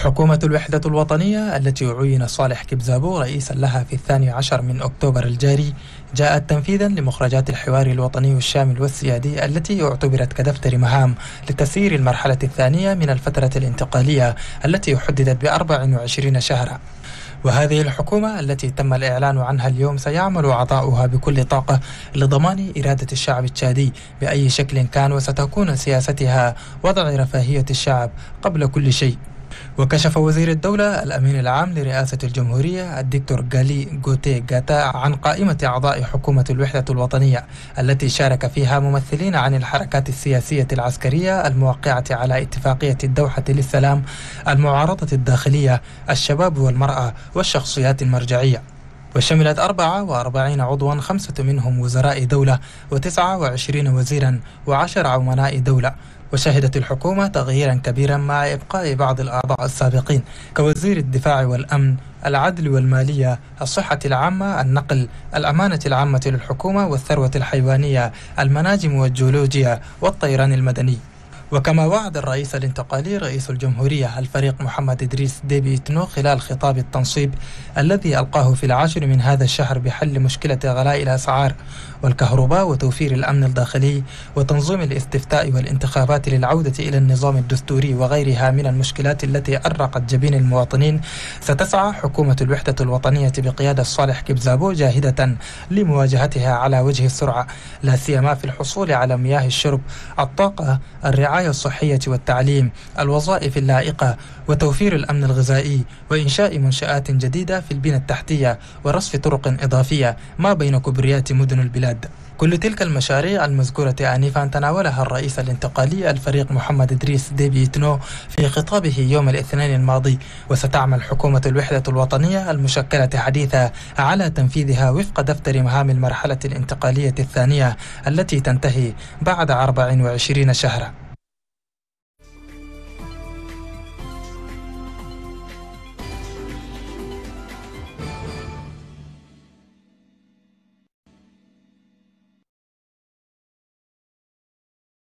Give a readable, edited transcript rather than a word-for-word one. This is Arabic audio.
حكومة الوحدة الوطنية التي عُيِّن صالح كبزابو رئيسا لها في 12 من أكتوبر الجاري جاءت تنفيذا لمخرجات الحوار الوطني الشامل والسيادي التي اعتبرت كدفتر مهام لتسيير المرحلة الثانية من الفترة الانتقالية التي حددت ب24 شهرا. وهذه الحكومة التي تم الإعلان عنها اليوم سيعمل أعضاؤها بكل طاقة لضمان إرادة الشعب التشادي بأي شكل كان، وستكون سياستها وضع رفاهية الشعب قبل كل شيء. وكشف وزير الدولة الأمين العام لرئاسة الجمهورية الدكتور غالي غوتي غاتا عن قائمة أعضاء حكومة الوحدة الوطنية التي شارك فيها ممثلين عن الحركات السياسية العسكرية الموقعة على اتفاقية الدوحة للسلام، المعارضة الداخلية، الشباب والمرأة والشخصيات المرجعية. وشملت 44 عضوا، 5 منهم وزراء دولة و29 وزيرا و10 عمناء دولة. وشهدت الحكومة تغييرا كبيرا مع إبقاء بعض الأعضاء السابقين كوزير الدفاع والأمن، العدل والمالية، الصحة العامة، النقل، الأمانة العامة للحكومة والثروة الحيوانية، المناجم والجيولوجيا والطيران المدني. وكما وعد الرئيس الانتقالي رئيس الجمهورية الفريق محمد إدريس ديبي إتنو خلال خطاب التنصيب الذي ألقاه في 10 من هذا الشهر بحل مشكلة غلاء الأسعار والكهرباء وتوفير الأمن الداخلي وتنظيم الاستفتاء والانتخابات للعودة إلى النظام الدستوري وغيرها من المشكلات التي أرقت جبين المواطنين، ستسعى حكومة الوحدة الوطنية بقيادة صالح كبزابو جاهدة لمواجهتها على وجه السرعة، لا سيما في الحصول على مياه الشرب، الطاقة، الرعاية الصحية والتعليم، الوظائف اللائقة، وتوفير الأمن الغذائي، وإنشاء منشآت جديدة في البنى التحتية، ورصف طرق إضافية ما بين كبريات مدن البلاد. كل تلك المشاريع المذكورة آنفا تناولها الرئيس الانتقالي الفريق محمد إدريس ديبي إتنو في خطابه يوم الاثنين الماضي، وستعمل حكومة الوحدة الوطنية المشكلة حديثا على تنفيذها وفق دفتر مهام المرحلة الانتقالية الثانية التي تنتهي بعد 24 شهرا.